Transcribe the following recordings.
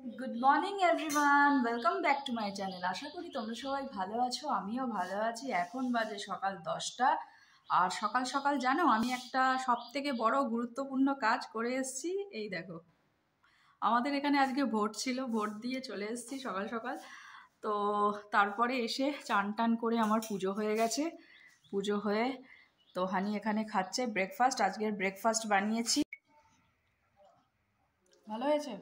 Good morning everyone welcome back to my channel. आशा करी তোমরা সবাই ভালো আছো, আমিও ভালো আছি। এখন বাজে সকাল 10টা। আর সকাল সকাল জানো আমি একটা সবথেকে বড় গুরুত্বপূর্ণ কাজ করে এসেছি। এই দেখো, আমাদের এখানে আজকে ভোট ছিল, ভোট দিয়ে চলে এসেছি সকাল সকাল। তো তারপরে এসে চান টান করে আমার পুজো হয়ে গেছে। পুজো হয়ে তো হানি এখানে খাচ্ছে ব্রেকফাস্ট। আজকের ব্রেকফাস্ট বানিয়েছি, ভালো হয়েছে।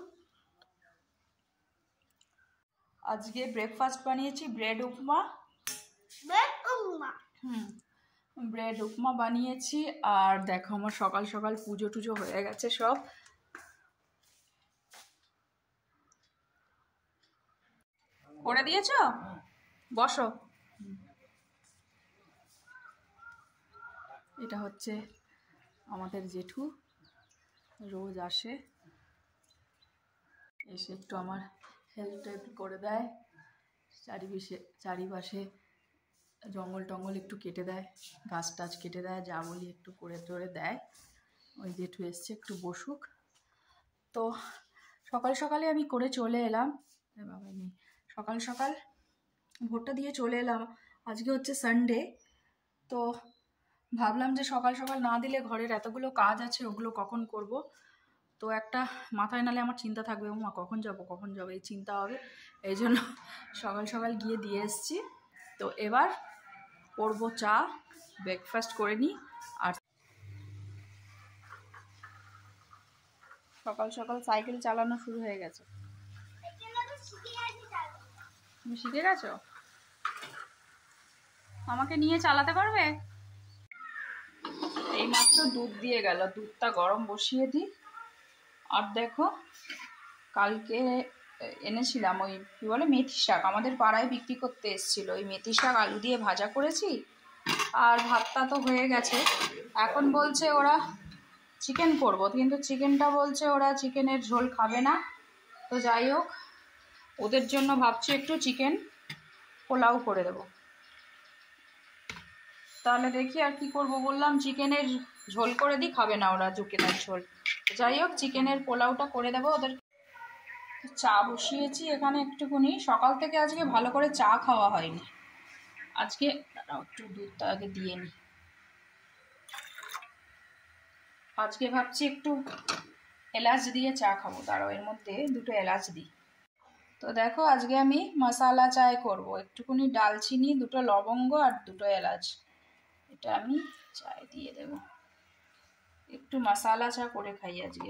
আজকে ব্রেকফাস্ট বানিয়েছি ব্রেড উপমা। ব্রেড উপমা বানিয়েছি। আর দেখো আমার সকাল সকাল পুজো টুজো হয়ে গেছে সব। করে দিয়েছো? বসো। এটা হচ্ছে আমাদের জেঠু, রোজ আসে, এসে একটু আমার হেল্প টেল্প করে দেয়। চারিপাশে জঙ্গল টঙ্গল একটু কেটে দেয়, গাছ টাছ কেটে দেয়, যা বলি একটু করে টোরে দেয়। ওই জেঠু এসছে, একটু বসুক। তো সকাল সকালে আমি করে চলে এলাম। বাবা নেই, সকাল সকাল ভোটটা দিয়ে চলে এলাম। আজকে হচ্ছে সানডে। তো ভাবলাম যে সকাল সকাল না দিলে ঘরের এতগুলো কাজ আছে, ওগুলো কখন করব। তো একটা মাথায় নালে আমার চিন্তা থাকবে, মা কখন যাব এই চিন্তা হবে। এই জন্য সকাল সকাল গিয়ে দিয়ে এসছি। তো এবার করবো চা, ব্রেকফাস্ট করে নিই। আর সকাল সকাল সাইকেল চালানো শুরু হয়ে গেছে। তুমি শিখে গেছো? আমাকে নিয়ে চালাতে পারবে? এই মাত্র দুধ দিয়ে গেল, দুধটা গরম বসিয়ে দিই। আর দেখো, কালকে এনেছিলাম ওই কী বলে মেথি শাক, আমাদের পাড়ায় বিক্রি করতে এসেছিলো। ওই মেথি শাক আলু দিয়ে ভাজা করেছি। আর ভাতটা তো হয়ে গেছে। এখন বলছে ওরা চিকেন করবো, কিন্তু চিকেনটা বলছে ওরা চিকেনের ঝোল খাবে না। তো যাই হোক, ওদের জন্য ভাবছি একটু চিকেন পোলাও করে দেবো। তাহলে দেখি আর কি করব। বললাম চিকেনের ঝোল করে দিই, খাবে না ওরা চিকেনের ঝোল। যাই হোক, চিকেনের পোলাওটা করে দেবো ওদের। চা বসিয়েছি এখানে একটুখানি। সকাল থেকে আজকে ভালো করে চা খাওয়া হয়নি। আজকে একটু দুধটা আগে দিয়ে নিই। আজকে ভাবছি একটু এলাচ দিয়ে চা খাবো। তারও এর মধ্যে দুটো এলাচ দিই। তো দেখো, আজকে আমি মশালা চায় করব। একটুখানি ডালচিনি, দুটো লবঙ্গ আর দুটো এলাচ, এটা আমি চায় দিয়ে দেব। একটু মশালা চা করে খাই আজকে।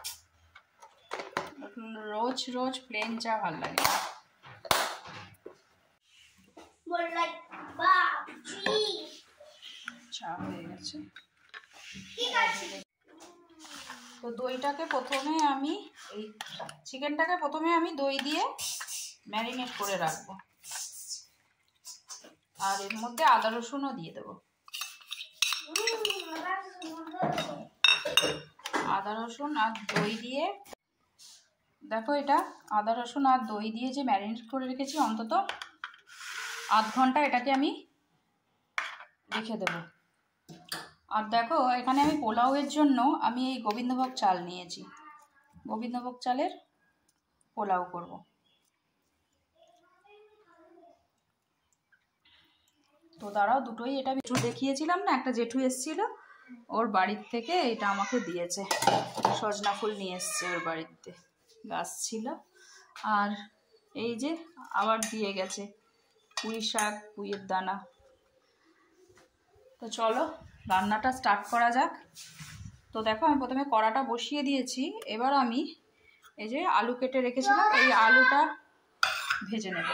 রোজ রোজ প্লেন চা ভালো লাগে না। চা হয়ে গেছে। তো দইটাকে প্রথমে আমি এই চিকেনটাকে প্রথমে আমি দই দিয়ে ম্যারিনেট করে রাখবো। আর এর মধ্যে আদা রসুনও দিয়ে দেবো। আদা রসুন আর দই দিয়ে, দেখো এটা আদা রসুন আর দই দিয়ে যে ম্যারিনেট করে রেখেছি, অন্তত আধ ঘন্টা এটাকে আমি রেখে দেবো। আর দেখো, এখানে আমি পোলাওয়ের জন্য আমি এই গোবিন্দভোগ চাল নিয়েছি। গোবিন্দভোগ চালের পোলাও করব। তো দাঁড়াও, দুটোই, এটা জেঠু দেখিয়েছিলাম না, একটা জেঠু এসেছিল ওর বাড়ির থেকে, এটা আমাকে দিয়েছে। সজনা ফুল নিয়ে এসছে ওর বাড়িতে, গাছ ছিল। আর এই যে আবার দিয়ে গেছে পুঁই শাক, পুঁইয়ের দানা। তো চলো রান্নাটা স্টার্ট করা যাক। তো দেখো, আমি প্রথমে কড়াটা বসিয়ে দিয়েছি। এবার আমি এই যে আলু কেটে রেখেছিলাম, এই আলুটা ভেজে নেব।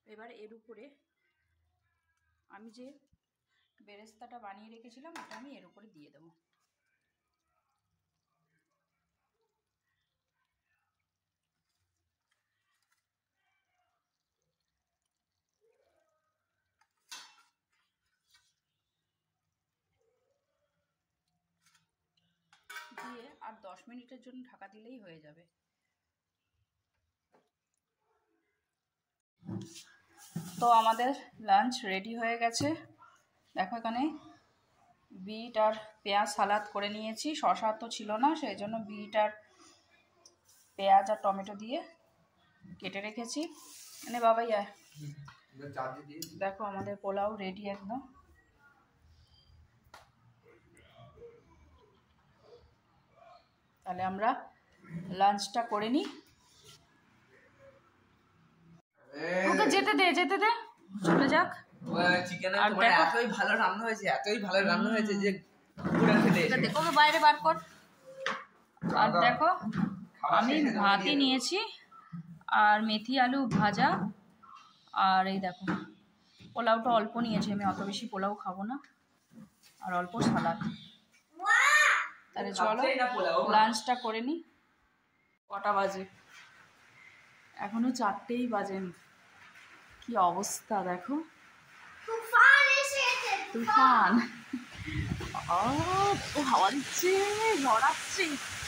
এবার এর উপরে আমি যে বেরেস্তাটা বানিয়ে রেখেছিলাম ওটা আমি এর উপরে দিয়ে দেবো। দিয়ে আর 10 মিনিটের জন্য ঢাকা দিলেই হয়ে যাবে। তো আমাদের লাঞ্চ রেডি হয়ে গেছে। দেখো এখানে বিট আর পেঁয়াজ সালাদ করে নিয়েছি, শসা তো ছিল না সেই জন্য বিট আর পেঁয়াজ আর টমেটো দিয়ে কেটে রেখেছি। মানে বাবাই দেখো আমাদের পোলাও রেডি একদম। তাহলে আমরা লাঞ্চটা করে নিই। ওকে যেতে দে চলে যাক। চিকেনের তোমার এতই ভালো রান্না হয়েছে যে পুরো খেতে দেখো ওকে বাইরে বার কর। আর দেখো আমি ভাতই নিয়েছি আর মেথি আলু ভাজা, আর এই দেখো পোলাওটা অল্প নিয়েছি আমি, অত বেশি পোলাও খাবো না, আর অল্প সালাদ। তাহলে চলো লাঞ্চটা করে নিই। কটা বাজে? এখনো 4টেই বাজেনি। কি অবস্থা দেখো, তুফান হাওয়া দিচ্ছে, ঝড়াচ্ছে।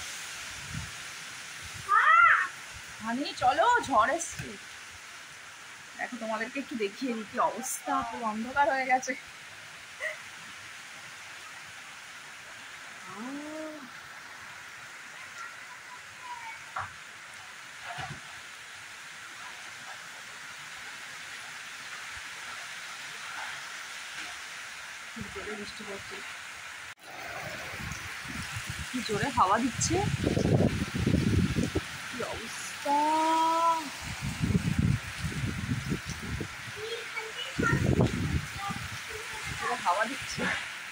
হানি চলো, ঝড় এসছে। দেখো তোমাদেরকে একটু দেখিয়ে দিই কি অবস্থা, পুরো অন্ধকার হয়ে গেছে। জোরে বৃষ্টি পড়ছে, কি জোরে হাওয়া দিচ্ছে, কি অবস্থা। হাওয়া দিচ্ছে।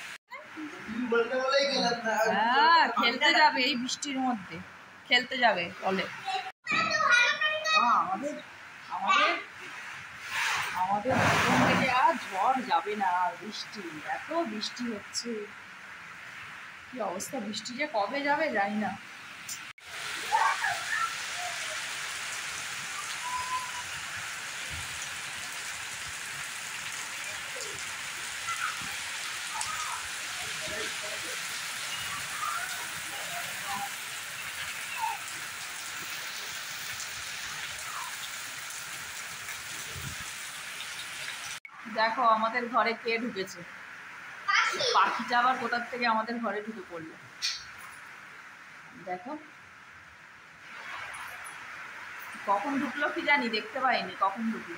হ্যাঁ খেলতে যাবে এই বৃষ্টির মধ্যে, খেলতে যাবে বলে। আমাদের আমাদের আমাদের থেকে আর ঝড় যাবে না, বৃষ্টি, এত বৃষ্টি হচ্ছে, কি অবস্থা। বৃষ্টি যে কবে যাবে জানি না। দেখো আমাদের ঘরে কে ঢুকেছে, পাখিটা আবার কোথার থেকে আমাদের ঘরে ঢুকে পড়লো। দেখো কখন ঢুকলো কি জানি, দেখতে পাইনি কখন ঢুকলো।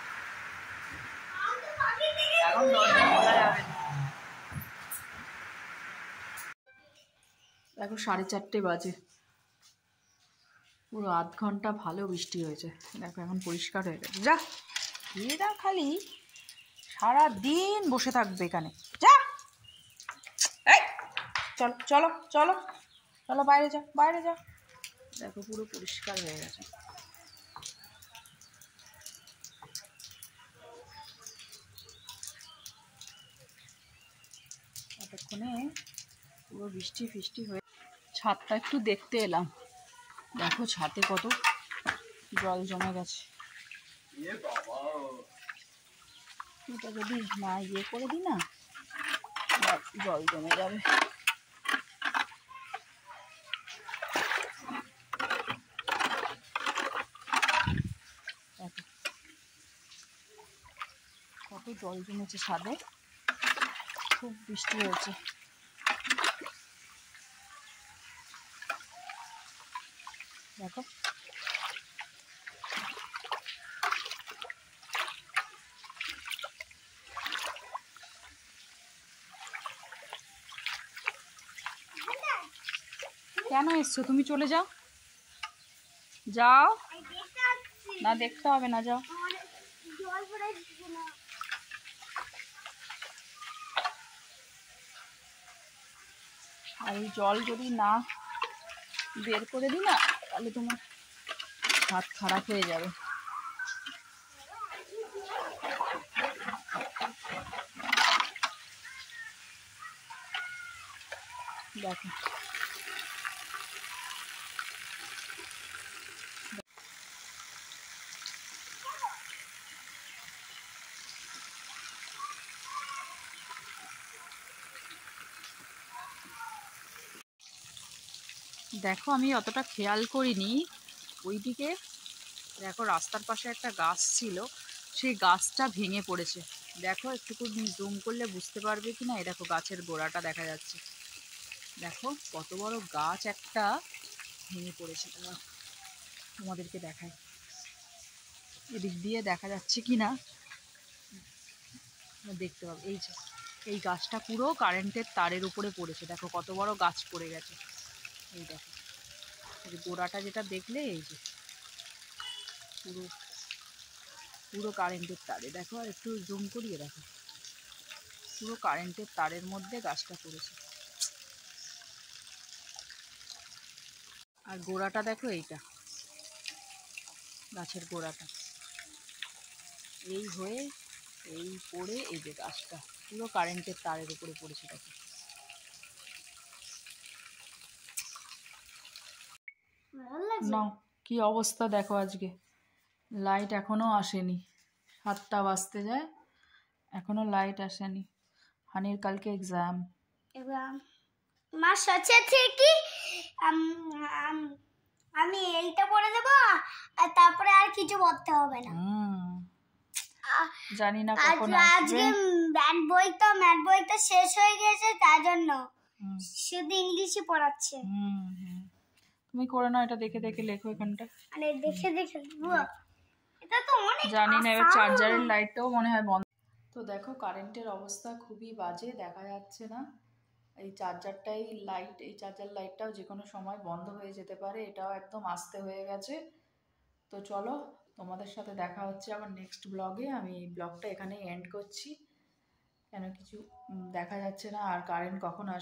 এখন দরজা খোলা যাবে না। দেখো 4:30 বাজে, পুরো আধ ঘন্টা ভালো বৃষ্টি হয়েছে। দেখো এখন পরিষ্কার হয়ে গেছে। যা এরা খালি সারা দিন বসে থাকবে এখানে। যা চলো চলো চলো চলো, বাইরে যা বাইরে যা। দেখো পুরো পরিষ্কার হয়ে গেছে। এতক্ষণে পুরো বৃষ্টি ফিষ্টি হয়ে ছাদটা একটু দেখতে এলাম। দেখো ছাদে কত জল জমে গেছে। এটা যদি না ইয়ে করে দিই না, জল জমে যাবে। কত জল জমেছে ছাদে, খুব বৃষ্টি হয়েছে। দেখো কেন এসছো তুমি? চলে যাও, যাও না, দেখতে হবে না, যাও। আর এই জল যদি না বের করে দিই না, তাহলে তোমার হাত খারাপ হয়ে যাবে। দেখো দেখো আমি অতটা খেয়াল করিনি, ওইদিকে দেখো রাস্তার পাশে একটা গাছ ছিল, সেই গাছটা ভেঙে পড়েছে। দেখো একটু জুম করলে বুঝতে পারবে কি না, এই দেখো গাছের গোড়াটা দেখা যাচ্ছে। দেখো কত বড় গাছ একটা ভেঙে পড়েছে। তোমাদেরকে দেখায়, এদিক দিয়ে দেখা যাচ্ছে কি না দেখতে পাবো। এই যে এই গাছটা পুরো কারেন্টের তারের উপরে পড়েছে, দেখো কত বড় গাছ পড়ে গেছে। এই দেখো এই গোড়াটা যেটা দেখলে, এই যে পুরো পুরো কারেন্টের তারে, দেখো আর একটু জুম করিয়ে দেখো, পুরো কারেন্টের তারের মধ্যে গাছটা পড়েছে। আর গোড়াটা দেখো, এইটা গাছের গোড়াটা এই হয়ে এই পড়ে, এই যে গাছটা পুরো কারেন্টের তারের উপরে পড়েছে। দেখো না কি অবস্থা দেখো, আজকে লাইট এখনো আসেনি, 7টা বাজতে যায় এখনো লাইট আসেনি। হানির কালকে এক্সাম। মা সচে কি আমি এইটা পড়ে দেবো, আর তারপরে আর কিছু পড়তে হবে না। জানি না কখন আসবে। আজকে ম্যাথ বইটা শেষ হয়ে গেছে, তার জন্য শুধু ইংলিশই পড়াচ্ছে। তুমি করে নাও, এটা দেখে দেখে লেখো এখানটা। আরে দেখে দেখে এটা তো অনেক জানি না, এবার চার্জারের লাইটটাও মনে হয় বন্ধ। তো দেখো কারেন্টের অবস্থা খুবই বাজে, দেখা যাচ্ছে না। এই চার্জারটাই লাইট, এই চার্জার লাইটটাও যে কোনো সময় বন্ধ হয়ে যেতে পারে, এটাও একদম আস্তে হয়ে গেছে। তো চলো তোমাদের সাথে দেখা হচ্ছে আবার নেক্সট ব্লগে। আমি এই ব্লগটা এখানেই এন্ড করছি, কেন কিছু দেখা যাচ্ছে না আর কারেন্ট কখন আসবে।